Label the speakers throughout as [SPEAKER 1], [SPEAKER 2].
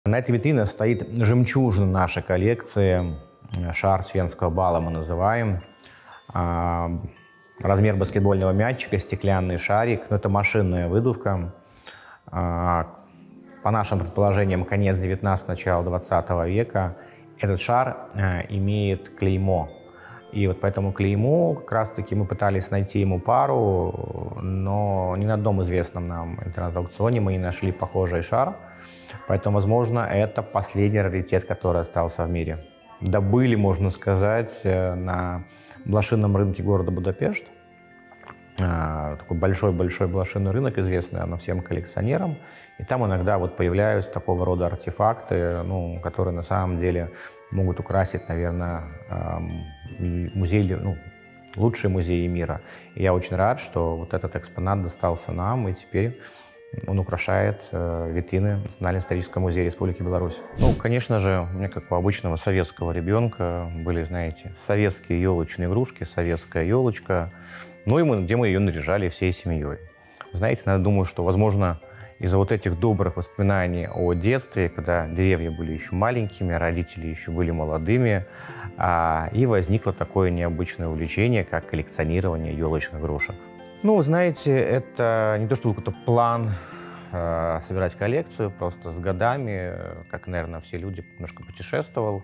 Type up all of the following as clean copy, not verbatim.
[SPEAKER 1] На этой витрине стоит жемчужина нашей коллекции, шар с Венского бала мы называем. Размер баскетбольного мячика, стеклянный шарик, но это машинная выдувка. По нашим предположениям, конец 19-го, начало 20 века. Этот шар имеет клеймо. И вот по этому клейму как раз-таки мы пытались найти ему пару, но ни на одном известном нам интернет-аукционе мы не нашли похожий шар. Поэтому, возможно, это последний раритет, который остался в мире. Добыли, можно сказать, на блошином рынке города Будапешт. Такой большой-большой блошиный рынок, известный, наверное, всем коллекционерам. И там иногда вот появляются такого рода артефакты, которые на самом деле могут украсить, наверное, музей, лучшие музеи мира. И я очень рад, что вот этот экспонат достался нам, и теперь он украшает витрины Национального исторического музея Республики Беларусь. Конечно же, у меня, как у обычного советского ребенка, были, знаете, советские елочные игрушки, советская елочка. Где мы ее наряжали всей семьей. Знаете, я думаю, что, возможно, из-за вот этих добрых воспоминаний о детстве, когда деревья были еще маленькими, родители еще были молодыми, и возникло такое необычное увлечение, как коллекционирование елочных игрушек. Знаете, это не то, что был какой-то план собирать коллекцию, просто с годами, как, наверное, все люди, немножко путешествовал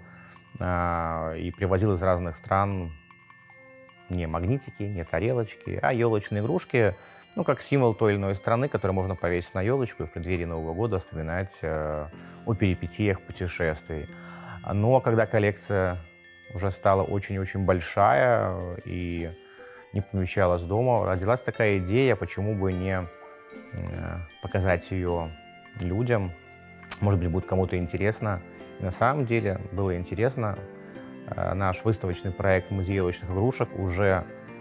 [SPEAKER 1] и привозил из разных стран не магнитики, не тарелочки, а елочные игрушки, как символ той или иной страны, который можно повесить на елочку и в преддверии Нового года вспоминать о перипетиях путешествий. Но когда коллекция уже стала очень-очень большая и не помещалась дома, родилась такая идея, почему бы не показать ее людям. Может быть, будет кому-то интересно. И на самом деле было интересно. Наш выставочный проект «Музей елочных игрушек» уже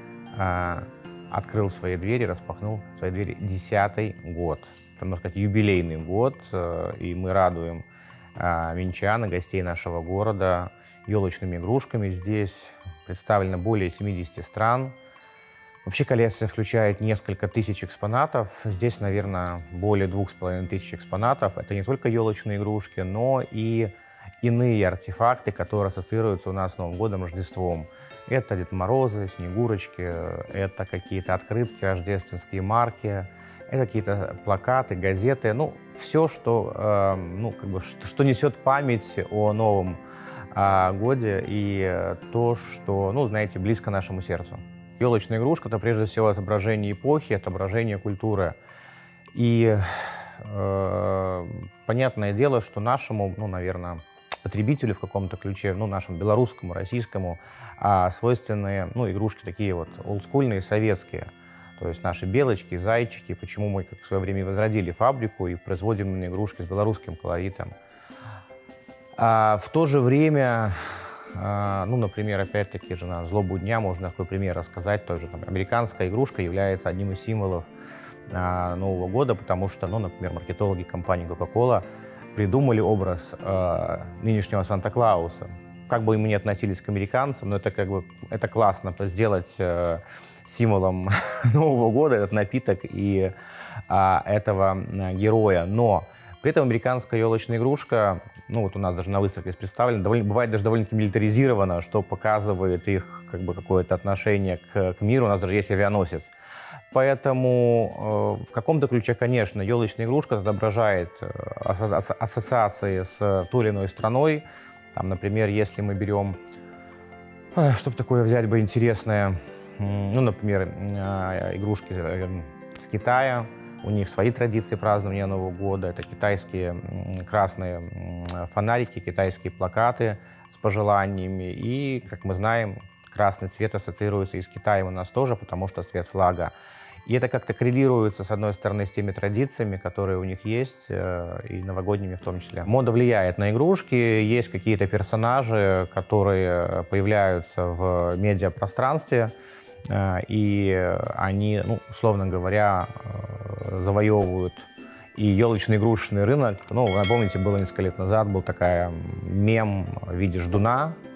[SPEAKER 1] открыл свои двери, распахнул свои двери 10-й год. Это, можно сказать, юбилейный год, и мы радуем минчан и гостей нашего города елочными игрушками. Здесь представлено более 70 стран. Вообще коллекция включает несколько тысяч экспонатов. Здесь, наверное, более 2500 экспонатов. Это не только елочные игрушки, но и иные артефакты, которые ассоциируются у нас с Новым годом, Рождеством. Это Дед Морозы, Снегурочки, это какие-то открытки, рождественские марки, это какие-то плакаты, газеты. Все, что несет память о Новом годе и то, что, знаете, близко нашему сердцу. Елочная игрушка – это прежде всего отображение эпохи, отображение культуры. И понятное дело, что нашему, наверное, потребителю в каком-то ключе, нашему белорусскому, российскому, свойственные, игрушки такие вот олдскульные, советские. То есть наши белочки, зайчики, почему мы в свое время возродили фабрику и производим именно игрушки с белорусским колоритом. В то же время, например, опять-таки же на злобу дня можно такой пример рассказать. Тоже американская игрушка является одним из символов Нового года, потому что, например, маркетологи компании Coca-Cola придумали образ нынешнего Санта-Клауса. Как бы мы ни относились к американцам, но это классно сделать символом Нового года этот напиток и этого героя. Но при этом американская елочная игрушка, у нас даже на выставке представлена, бывает даже довольно-таки милитаризирована, что показывает их какое-то отношение к миру. У нас даже есть авианосец. Поэтому в каком-то ключе, конечно, елочная игрушка отображает ассоциации с той или иной страной. Например, если мы берем, чтобы такое взять бы интересное, например, игрушки с Китая. У них свои традиции празднования Нового года. Это китайские красные фонарики, китайские плакаты с пожеланиями. И, как мы знаем, красный цвет ассоциируется и с Китаем у нас тоже, потому что цвет флага. И это как-то коррелируется, с одной стороны, с теми традициями, которые у них есть, и новогодними в том числе. Мода влияет на игрушки, есть какие-то персонажи, которые появляются в медиапространстве, и они, условно говоря, завоевывают и елочно-игрушечный рынок. Вы помните, было несколько лет назад, был такой мем в виде ждуна,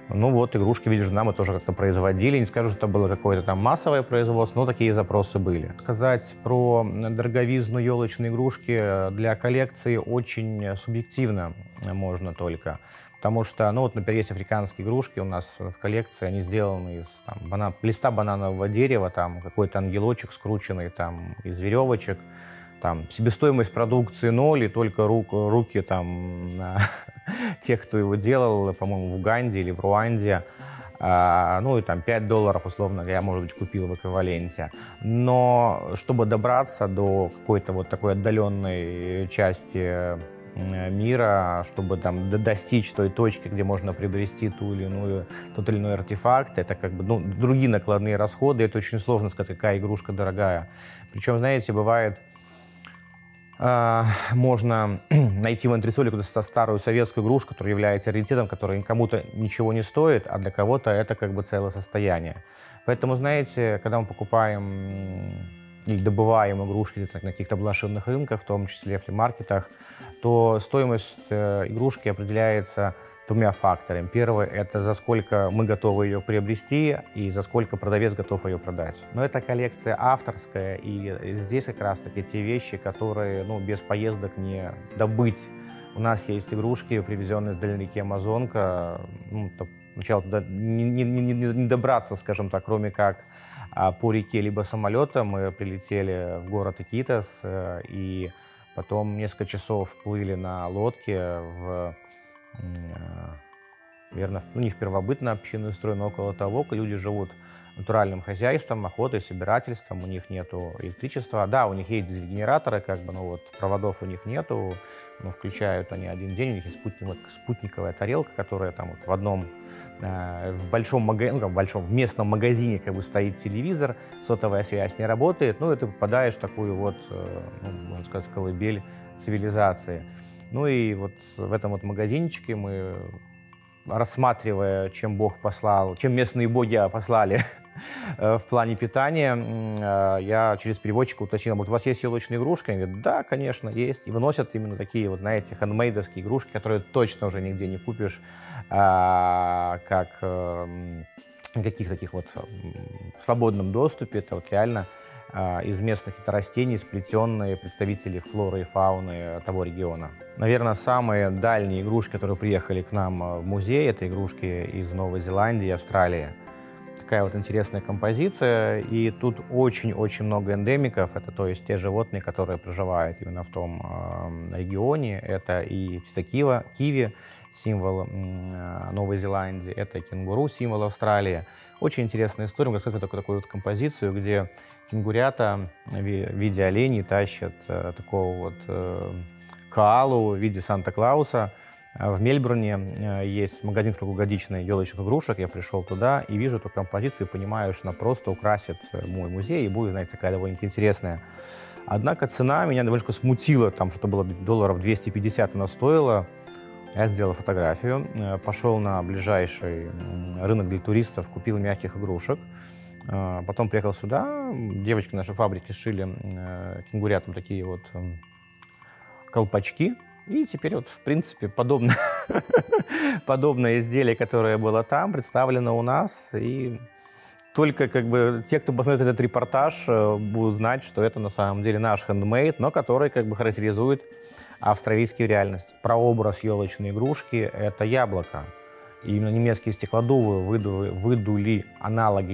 [SPEAKER 1] Ну вот, игрушки в виде журнала мы тоже как-то производили. Не скажу, что это было какое-то там массовое производство, но такие запросы были. Сказать про дороговизну елочной игрушки для коллекции очень субъективно можно только. Потому что, ну вот, например, есть африканские игрушки у нас в коллекции, они сделаны из там, листа бананового дерева, там какой-то ангелочек скрученный там из веревочек. Там себестоимость продукции 0, и только руки там тех, кто его делал, по-моему, в Уганде или в Руанде. Ну и там $5, условно, я, может быть, купил в эквиваленте. Но чтобы добраться до какой-то вот такой отдаленной части мира, чтобы там достичь той точки, где можно приобрести тот или иной артефакт, это как бы, ну, другие накладные расходы, это очень сложно сказать, какая игрушка дорогая. Причем, знаете, бывает, можно найти в антресоле какую-то старую советскую игрушку, которая является раритетом, который кому-то ничего не стоит, а для кого-то это как бы целое состояние. Поэтому, знаете, когда мы покупаем или добываем игрушки на каких-то блошиных рынках, в том числе в флимаркетах, то стоимость игрушки определяется двумя факторами. Первый – это за сколько мы готовы ее приобрести и за сколько продавец готов ее продать. Но это коллекция авторская, и здесь как раз-таки те вещи, которые, ну, без поездок не добыть. У нас есть игрушки, привезенные с дальней реки Амазонка. Ну, сначала туда не добраться, скажем так, кроме как по реке либо самолетом. Мы прилетели в город Икитос, и потом несколько часов плыли на лодке наверное, не в первобытно-общинную строй, но около того, люди живут натуральным хозяйством, охотой, собирательством, у них нету электричества. Да, у них есть дизель-генераторы, как бы, но вот проводов у них нету, но включают они один день, у них есть спутниковая тарелка, которая там вот в большом магазине, в местном магазине как бы стоит телевизор, сотовая связь не работает, ну и ты попадаешь в такую вот, ну, можно сказать, колыбель цивилизации. Ну и вот в этом вот магазинчике мы, рассматривая, чем Бог послал, чем местные боги послали в плане питания, я через переводчика уточнил: вот у вас есть елочные игрушки? Они говорят: да, конечно, есть. И выносят именно такие вот, знаете, хендмейдовские игрушки, которые точно уже нигде не купишь, как каких таких вот в свободном доступе. Это вот реально из местных растений сплетенные представители флоры и фауны того региона. Наверное, самые дальние игрушки, которые приехали к нам в музей, это игрушки из Новой Зеландии и Австралии. Такая вот интересная композиция, и тут очень-очень много эндемиков, это то есть те животные, которые проживают именно в том регионе. Это и киви, символ Новой Зеландии, это кенгуру, символ Австралии. Очень интересная история, мы рассказывали такую вот композицию, где кенгурята в виде оленей тащат такого вот коалу в виде Санта-Клауса. В Мельбурне есть магазин круглогодичный елочных игрушек. Я пришел туда и вижу эту композицию и понимаю, что она просто украсит мой музей и будет, знаете, такая довольно-таки интересная. Однако цена меня немножко смутила, там что-то было $250 она стоила. Я сделал фотографию, пошел на ближайший рынок для туристов, купил мягких игрушек. Потом приехал сюда, девочки нашей фабрики шили кенгурятам такие вот колпачки. И теперь вот, в принципе, подобное изделие, которое было там, представлено у нас. И только как бы те, кто посмотрит этот репортаж, будут знать, что это на самом деле наш хендмейд, но который как бы характеризует австралийскую реальность. Прообраз елочной игрушки – это яблоко. И именно немецкие стеклодувы выдули аналоги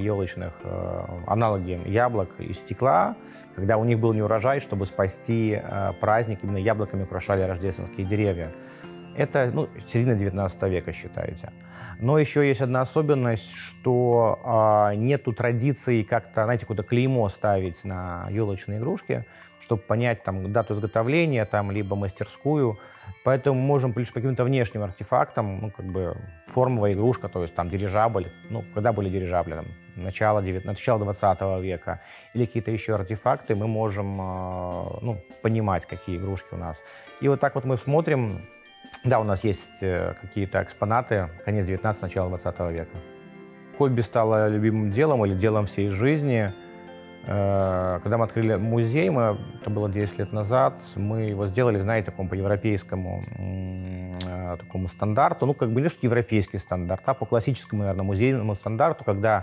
[SPEAKER 1] яблок из стекла, когда у них был неурожай, чтобы спасти праздник, именно яблоками украшали рождественские деревья. Это середина 19 века, считайте. Но еще есть одна особенность, что нету традиции как-то, знаете, какое-то клеймо ставить на елочные игрушки, чтобы понять там дату изготовления, там, либо мастерскую. Поэтому мы можем лишь по каким-то внешним артефактам, как бы формовая игрушка, то есть там дирижабль, когда были дирижабли, там, начало 20 века, или какие-то еще артефакты, мы можем понимать, какие игрушки у нас. И вот так вот мы смотрим. Да, у нас есть какие-то экспонаты, конец 19 начало 20 века. Хобби стало любимым делом или делом всей жизни. Когда мы открыли музей, это было 10 лет назад, мы его сделали, знаете, такому по европейскому такому стандарту. Ну, как бы не что европейский стандарт, а по классическому, наверное, музейному стандарту, когда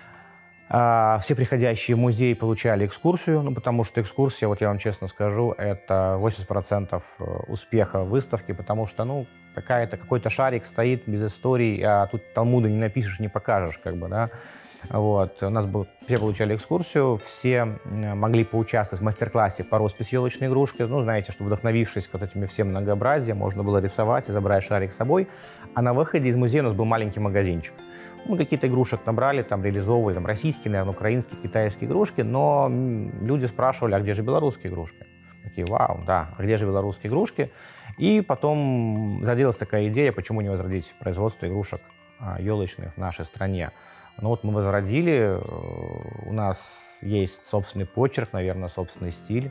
[SPEAKER 1] все приходящие в музей получали экскурсию, ну, потому что экскурсия, вот я вам честно скажу, это 80% успеха выставки, потому что, ну, какой-то шарик стоит без истории, а тут Талмуда не напишешь, не покажешь, как бы, да. Вот. Все получали экскурсию, все могли поучаствовать в мастер-классе по росписи елочной игрушки. Ну, знаете, что вдохновившись вот этими всем многообразием, можно было рисовать и забрать шарик с собой. А на выходе из музея у нас был маленький магазинчик. Мы какие-то игрушек набрали, там реализовывали, там российские, наверное, украинские, китайские игрушки, но люди спрашивали, а где же белорусские игрушки? Такие, вау, да, а где же белорусские игрушки? И потом зародилась такая идея, почему не возродить производство игрушек елочных в нашей стране. Ну вот мы возродили, у нас есть собственный почерк, наверное, собственный стиль,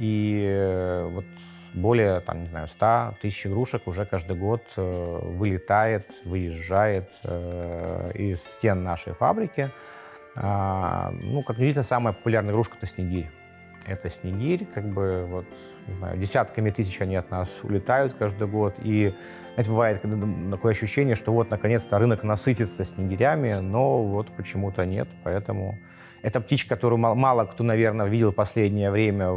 [SPEAKER 1] и вот более, там, не знаю, 100 тысяч игрушек уже каждый год вылетает, выезжает из стен нашей фабрики. Ну, как видите, самая популярная игрушка – это снегирь. Это снегирь, как бы, вот, не знаю, десятками тысяч они от нас улетают каждый год. И, знаете, бывает такое ощущение, что вот, наконец-то, рынок насытится снегирями, но вот почему-то нет. Поэтому это птичка, которую мало кто, наверное, видел в последнее время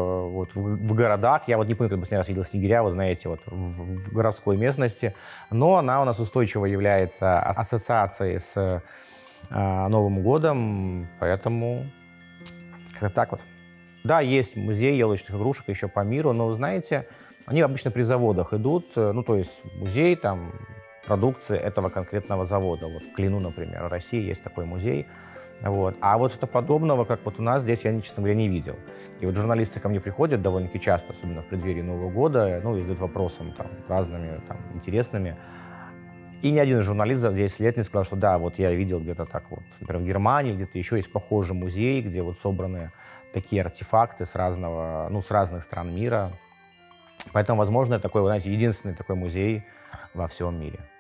[SPEAKER 1] в городах. Я вот не помню, когда последний раз видел снегиря, вы знаете, вот в городской местности. Но она у нас устойчиво является ассоциацией с Новым годом, поэтому как-то так вот. Да, есть музей елочных игрушек еще по миру, но, знаете, они обычно при заводах идут, ну, то есть музей, там, продукции этого конкретного завода. Вот в Клину, например, в России есть такой музей. Вот. А вот что-то подобного, как вот у нас здесь, я, честно говоря, не видел. И вот журналисты ко мне приходят довольно-таки часто, особенно в преддверии Нового года, ну, и задают вопросами там, разными, там, интересными. И ни один журналист за 10 лет не сказал, что да, вот я видел где-то так вот, например, в Германии, где-то еще есть похожий музей, где вот собраны такие артефакты с разных стран мира. Поэтому, возможно, это такой, вы знаете, единственный такой музей во всем мире.